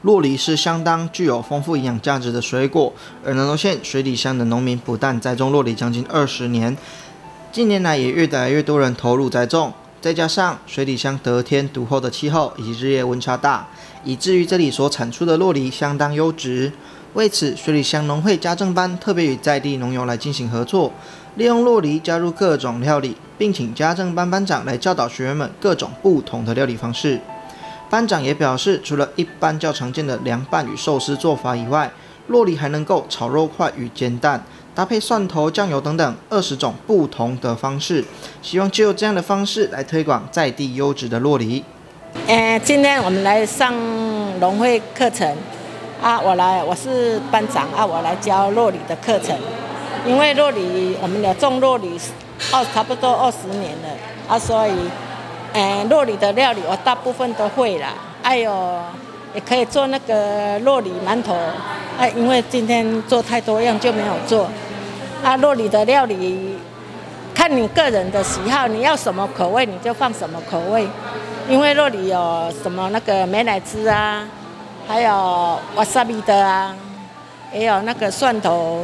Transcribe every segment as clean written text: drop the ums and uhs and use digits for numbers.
酪梨是相当具有丰富营养价值的水果，而南投县水里乡的农民不但栽种酪梨将近20年，近年来也越来越多人投入栽种。再加上水里乡得天独厚的气候以及日夜温差大，以至于这里所产出的酪梨相当优质。为此，水里乡农会家政班特别与在地农友来进行合作，利用酪梨加入各种料理，并请家政班班长来教导学员们各种不同的料理方式。班长也表示，除了一般较常见的凉拌与寿司做法以外，酪梨还能够炒肉块与煎蛋，搭配蒜头、酱油等等20种不同的方式，希望就有这样的方式来推广在地优质的酪梨。 今天我们来上农会课程啊，我是班长啊，我来教酪梨的课程。因为酪梨我们有种酪梨差不多20年了啊，所以酪梨的料理我大部分都会啦。还有也可以做那个酪梨馒头啊，因为今天做太多样就没有做啊。酪梨的料理看你个人的喜好，你要什么口味你就放什么口味。因为酪梨有什么那个美乃滋啊，还有 wasabi 的啊，也有那个蒜头，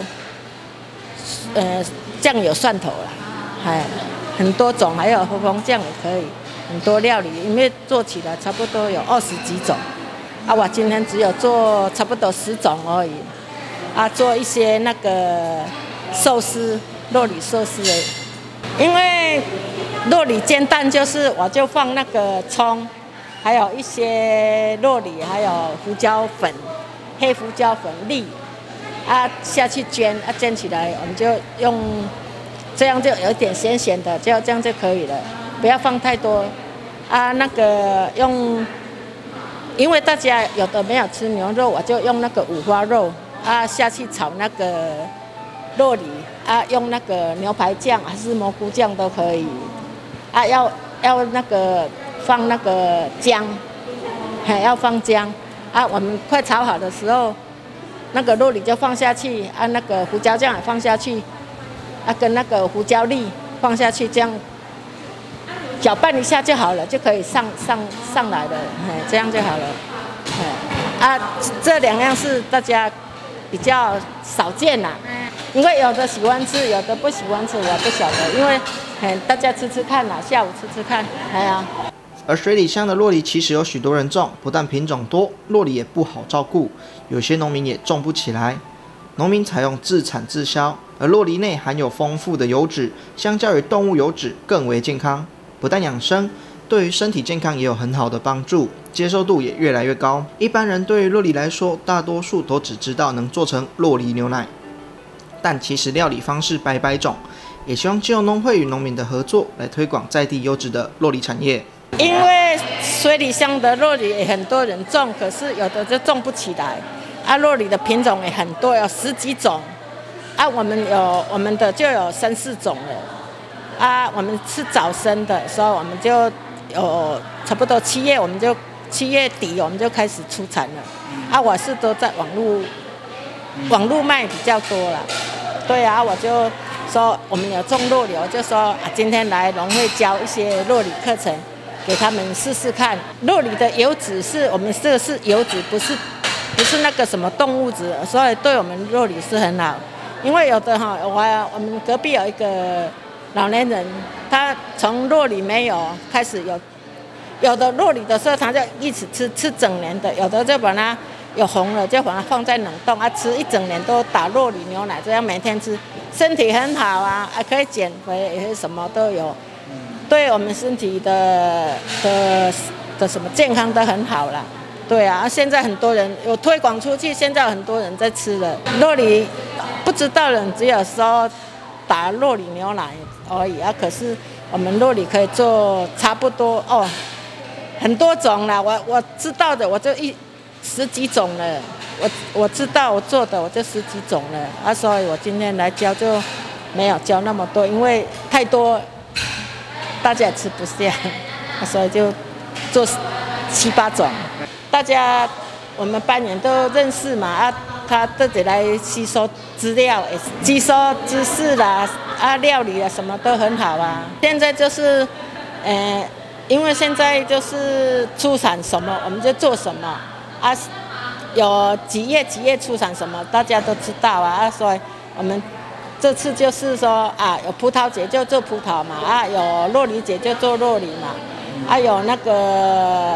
酱油蒜头啦，还很多种，还有和风酱也可以，很多料理，因为做起来差不多有20几种，啊，我今天只有做差不多10种而已，啊，做一些那个寿司，酪梨寿司的，因为酪梨煎蛋就是我就放那个葱，还有一些酪梨，还有胡椒粉、黑胡椒粉粒，啊下去煎，啊煎起来我们就用，这样就有一点咸咸的，这样就可以了，不要放太多，啊那个用，因为大家有的没有吃牛肉，我就用那个五花肉啊下去炒那个酪梨啊，用那个牛排酱还是蘑菇酱都可以。啊，要那个放那个姜，还要放姜。啊，我们快炒好的时候，那个酪梨就放下去，啊，那个胡椒酱也放下去，啊，跟那个胡椒粒放下去，这样搅拌一下就好了，就可以上来了，这样就好了。啊，这2样是大家比较少见啦，因为有的喜欢吃，有的不喜欢吃，我不晓得，因为。大家吃吃看啦，下午吃吃看， 而水里乡的酪梨其实有许多人种，不但品种多，酪梨也不好照顾，有些农民也种不起来。农民采用自产自销，而酪梨内含有丰富的油脂，相较于动物油脂更为健康，不但养生，对于身体健康也有很好的帮助，接受度也越来越高。一般人对于酪梨来说，大多数都只知道能做成酪梨牛奶，但其实料理方式百百种。也希望借由农会与农民的合作，来推广在地优质的酪梨产业。 因为水里乡的酪梨也很多人种，可是有的就种不起来。啊，酪梨的品种也很多，有10几种。啊，我们的就有3、4种了。啊，我们是早生的，所以我们就有差不多7月，我们就7月底我们就开始出产了。啊，我是都在网络卖比较多了。对啊，我就。说我们有种酪梨，我就说啊，今天来农会教一些酪梨课程，给他们试试看。酪梨的油脂是我们这个是油脂，不是那个什么动物脂，所以对我们酪梨是很好。因为有的我们隔壁有一个老年人，他从酪梨没有开始有的酪梨的时候，他就一直吃整年的，有的就把它有红了就把它放在冷冻啊，吃一整年都打酪梨牛奶，这样每天吃。身体很好啊，可以减肥，也是什么都有，对我们身体的什么健康都很好啦。对啊，现在很多人有推广出去，现在有很多人在吃了酪梨，不知道人只有说打酪梨牛奶而已啊。可是我们酪梨可以做差不多哦，很多种啦。我知道的我就10几种了。我知道我做的我就10几种了啊，所以我今天来教就没有教那么多，因为太多大家也吃不下，所以就做7、8种。大家我们班员都认识嘛啊，他自己来吸收资料，吸收知识啦啊，料理啊什么都很好啊。现在就是因为现在就是出产什么我们就做什么啊。 有几月出产什么，大家都知道啊。所以我们这次就是说啊，有葡萄节就做葡萄嘛，啊，有酪梨节就做酪梨嘛，啊，有那个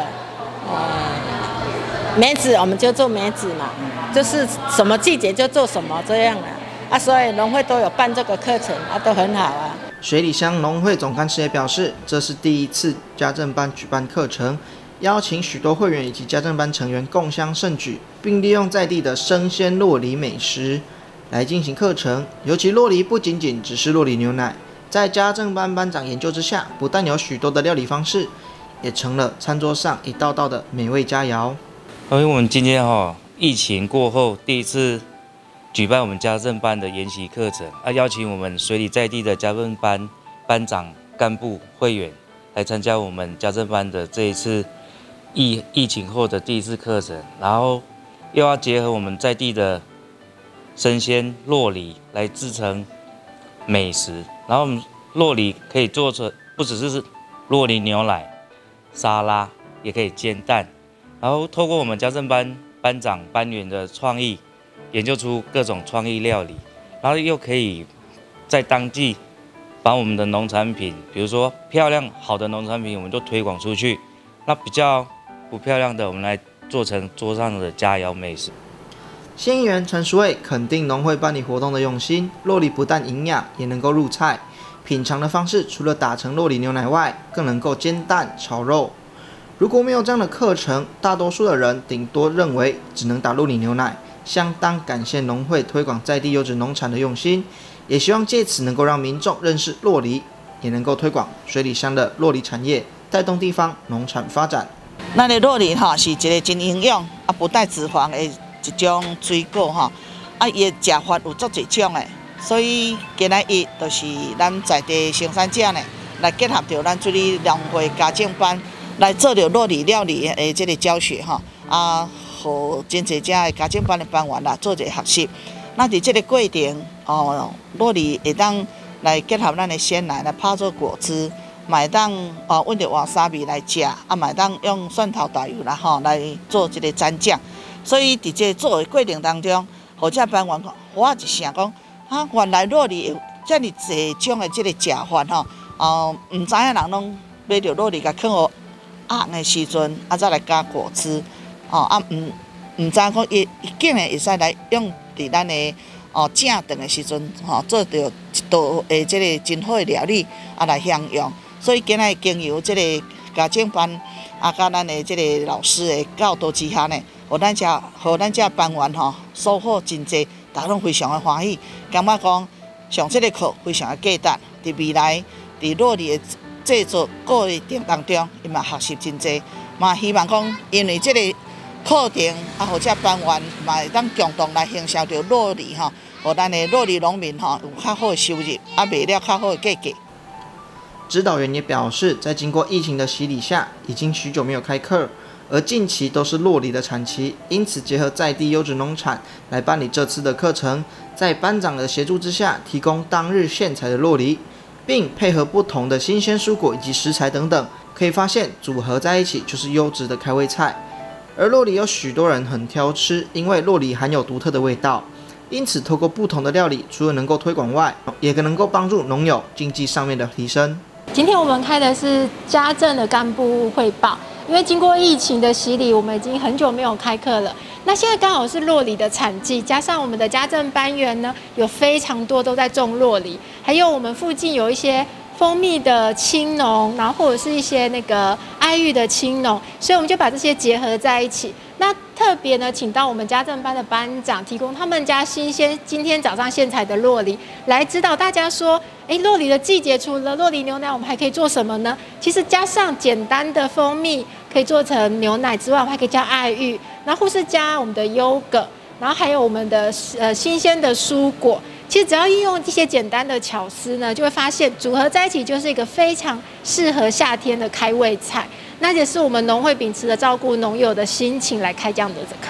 梅子我们就做梅子嘛，就是什么季节就做什么这样啊，所以农会都有办这个课程啊，都很好啊。 水里乡农会总干事也表示，这是第一次家政班举办课程，邀请许多会员以及家政班成员共襄盛举，并利用在地的生鲜酪梨美食来进行课程。尤其酪梨不仅仅只是酪梨牛奶，在家政班班长研究之下，不但有许多的料理方式，也成了餐桌上一道道的美味佳肴。 因为我们今天疫情过后第一次举办我们家政班的研习课程，邀请我们水里在地的家政班班长、干部、会员来参加我们家政班的这一次疫情后的第一次课程，然后又要结合我们在地的生鲜酪梨来制成美食，然后我们酪梨可以做成不只是酪梨牛奶、沙拉，也可以煎蛋，然后透过我们家政班班长班员的创意，研究出各种创意料理，然后又可以在当地把我们的农产品，比如说漂亮好的农产品，我们就推广出去，那比较不漂亮的，我们来做成桌上的佳肴美食。 县议员陈淑慧肯定农会办理活动的用心，酪梨不但营养，也能够入菜。品尝的方式除了打成酪梨牛奶外，更能够煎蛋、炒肉。如果没有这样的课程，大多数的人顶多认为只能打酪梨牛奶。相当感谢农会推广在地优质农产的用心，也希望借此能够让民众认识酪梨，也能够推广水里乡的酪梨产业，带动地方农产发展。 咱的酪梨是一个真营养不带脂肪的一种水果伊的食法有足侪种的，所以今仔日就是咱在地生产者呢，来结合着咱水里农会家政班来做着酪梨料理的这个教学互真侪只的家政班的班员做一个学习。那伫这个过程酪梨会当来结合咱的鲜奶来泡做果汁，嘛会当揾着瓦萨比来食，嘛会当用蒜头大油来做一个蘸酱。所以伫这做的过程当中，互这班员我一声讲原来酪梨有遮尔侪种的这个食法唔知影人拢买着酪梨甲放互红的时阵，再来加果汁。唔知讲伊竟然会使来用伫咱的正顿的时阵做着一道的这个真好的料理来享用。所以今仔经由这个家政班甲咱的这个老师的教导之下呢，互咱这班员收获真济，大家拢非常的欢喜，感觉讲上这个课非常的价值。伫未来伫酪梨的制作过程当中，伊嘛学习真济，嘛希望讲因为这个课程或者班员嘛会当共同来行销着酪梨互咱的酪梨农民有较好的收入，卖了较好的价格。 指导员也表示，在经过疫情的洗礼下，已经许久没有开课，而近期都是酪梨的产期，因此结合在地优质农产来办理这次的课程，在班长的协助之下，提供当日现采的酪梨，并配合不同的新鲜蔬果以及食材等等，可以发现组合在一起就是优质的开胃菜。而酪梨有许多人很挑吃，因为酪梨含有独特的味道，因此透过不同的料理，除了能够推广外，也能够帮助农友经济上面的提升。 今天我们开的是家政的干部汇报，因为经过疫情的洗礼，我们已经很久没有开课了。那现在刚好是酪梨的产季，加上我们的家政班员呢，有非常多都在种酪梨，还有我们附近有一些蜂蜜的青农，然后或者是一些那个爱玉的青农，所以我们就把这些结合在一起。那特别呢，请到我们家政班的班长提供他们家新鲜今天早上现采的酪梨，来指导大家说，酪梨的季节除了酪梨牛奶，我们还可以做什么呢？其实加上简单的蜂蜜可以做成牛奶之外，我们还可以加爱玉，然后或是加我们的优格，然后还有我们的新鲜的蔬果。其实只要运用一些简单的巧思呢，就会发现组合在一起就是一个非常适合夏天的开胃菜。那也是我们农会秉持着照顾农友的心情来开这样的课。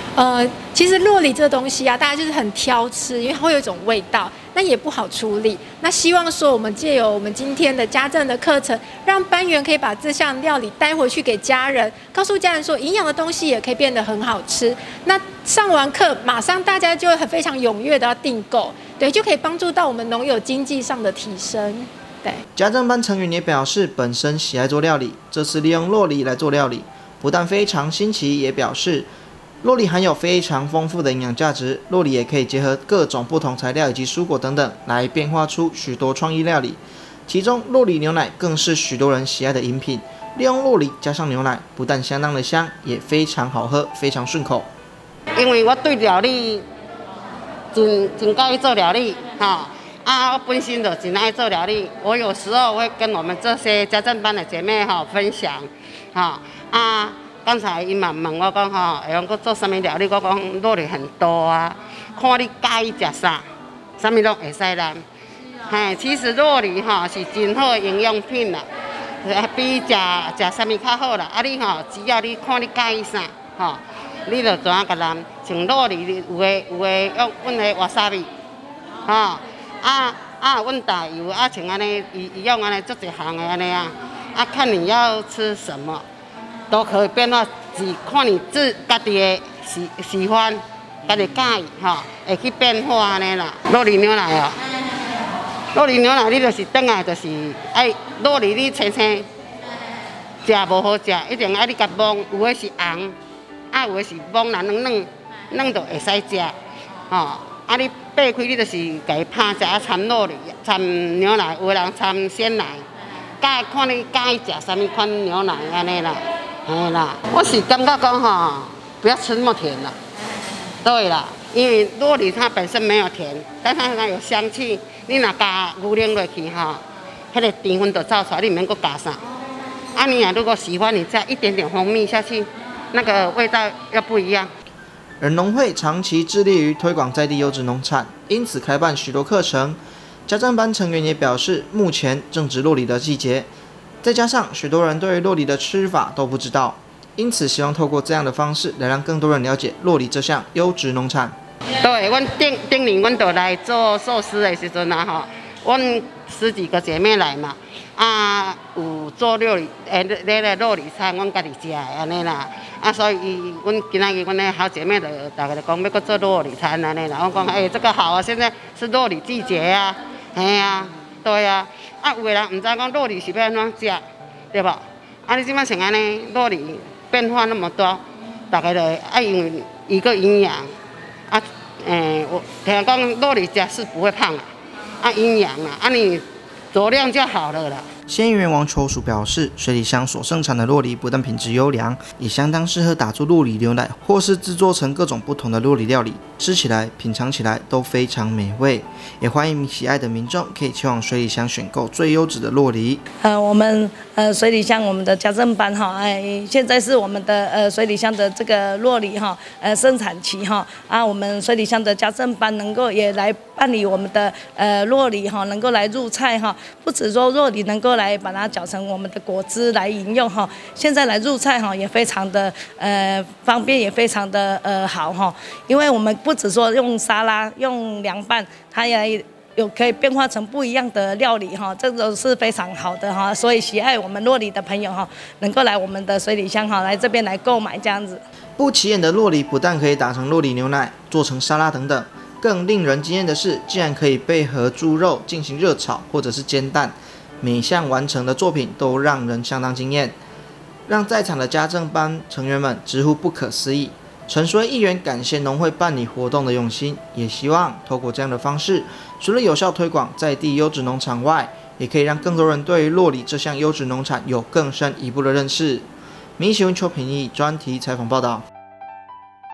其实酪梨这东西啊，大家就是很挑吃，因为它会有一种味道，那也不好处理。那希望说我们借由我们今天的家政的课程，让班员可以把这项料理带回去给家人，告诉家人说营养的东西也可以变得很好吃。那上完课马上大家就会非常踊跃的要订购，对，就可以帮助到我们农友经济上的提升。对， 家政班成员也表示，本身喜爱做料理，这次利用酪梨来做料理，不但非常新奇，也表示酪梨含有非常丰富的营养价值，酪梨也可以结合各种不同材料以及蔬果等等，来变化出许多创意料理。其中，酪梨牛奶更是许多人喜爱的饮品。利用酪梨加上牛奶，不但相当的香，也非常好喝，非常顺口。 因为我对料理真介意做料理，我本身就真爱做料理。我有时候会跟我们这些家政班的姐妹分享，刚才伊嘛问我讲会用做啥物料理，我讲酪梨很多啊，看你介意食啥，啥物拢会使啦。其实酪梨是真好的营养品啦，比食啥物较好啦。你只要你看你介意啥，你就怎甲咱像酪梨，有的用阮的瓦萨比，阮打油像安尼，伊用安尼做一项的安尼啊，看你要吃什么。都可以变化，是看你家己的喜欢，家己介意会去变化安尼啦。酪梨牛奶酪梨牛奶你就是转来就是爱酪梨你青青，食无好食，一定爱你甲摸，有的是红，有的是摸软软就会使食，你掰开你就是家己拍食掺酪梨，掺牛奶，有的人掺鲜奶，看你介意食啥物款牛奶安尼啦。我是感觉讲不要吃那么甜啦，对啦，因为酪梨它本身没有甜，但是它有香气。你若加牛奶落去那个甜分就造出来，你免搁加啥。你如果喜欢，你加一点点蜂蜜下去，那个味道又不一样。 而农会长期致力于推广在地优质农产，因此开办许多课程。家政班成员也表示，目前正值酪梨的季节。再加上许多人对于酪梨的吃法都不知道，因此希望透过这样的方式来让更多人了解酪梨这项优质农产。 对，阮顶年阮就来做寿司的时阵阮10几个姐妹来嘛，有做酪梨，酪梨餐，阮家己食的安尼啦。所以阮今仔日阮的好姐妹就大家就讲要搁做酪梨餐安尼啦。我讲这个好啊，现在是酪梨季节啊，对啊。有的人唔知讲酪梨是要安怎食，对无？你即摆像安尼酪梨变化那么多，大家就爱用一个营养我听讲酪梨食是不会胖营养你酌量就好了啦。 县议员王秋淑表示，水里乡所生产的酪梨不但品质优良，也相当适合打出酪梨牛奶，或是制作成各种不同的酪梨料理，吃起来、品尝起来都非常美味。也欢迎喜爱的民众可以前往水里乡选购最优质的酪梨。 我们水里乡我们的家政班现在是我们的水里乡的这个酪梨生产期我们水里乡的家政班能够也来办理我们的酪梨能够来入菜不只说酪梨能够来把它搅成我们的果汁来饮用现在来入菜也非常的方便，也非常的好因为我们不只说用沙拉、用凉拌，它也有可以变化成不一样的料理这都是非常好的所以喜爱我们酪梨的朋友能够来我们的水里乡来这边来购买这样子。 不起眼的酪梨不但可以打成酪梨牛奶，做成沙拉等等，更令人惊艳的是，竟然可以配合猪肉进行热炒或者是煎蛋，每项完成的作品都让人相当惊艳，让在场的家政班成员们直呼不可思议。陈淑议员感谢农会办理活动的用心，也希望透过这样的方式，除了有效推广在地优质农产外，也可以让更多人对于酪梨这项优质农产有更深一步的认识。民视新闻邱平义专题采访报道。